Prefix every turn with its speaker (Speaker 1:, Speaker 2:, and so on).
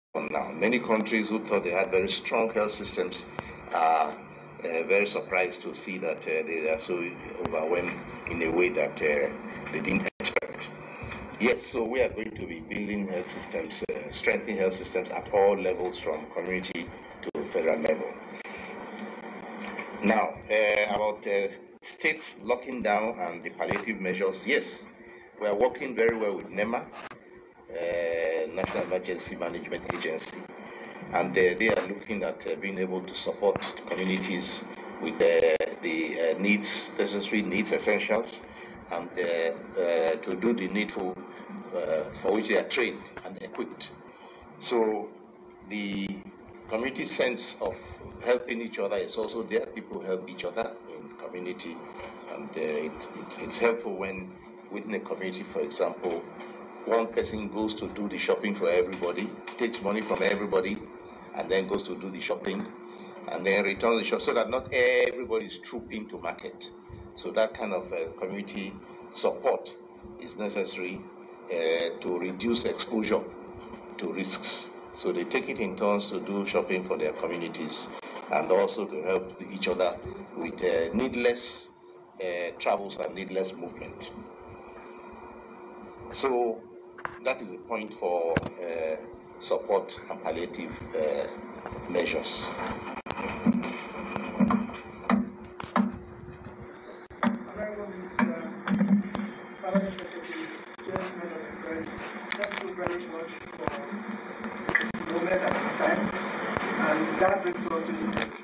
Speaker 1: now. Many countries who thought they had very strong health systems are very surprised to see that they are so overwhelmed in a way that they didn't expect. Yes, so we are going to be building health systems, strengthening health systems at all levels from community to federal level. Now, about states locking down and the palliative measures, yes, we are working very well with NEMA, National Emergency Management Agency, and they are looking at being able to support communities with the needs, necessary needs, essentials, and to do the needful for which they are trained and equipped. So the community sense of helping each other is also there. People help each other in community, and it's helpful when within a community, for example, one person goes to do the shopping for everybody, takes money from everybody, and then goes to do the shopping, and then returns the shop, so that not everybody is trooping to market. So that kind of community support is necessary to reduce exposure to risks. So they take it in turns to do shopping for their communities and also to help each other with needless travels and needless movement. So that is the point for support and palliative measures.
Speaker 2: Thank you very much for this moment at this time. And that brings us to the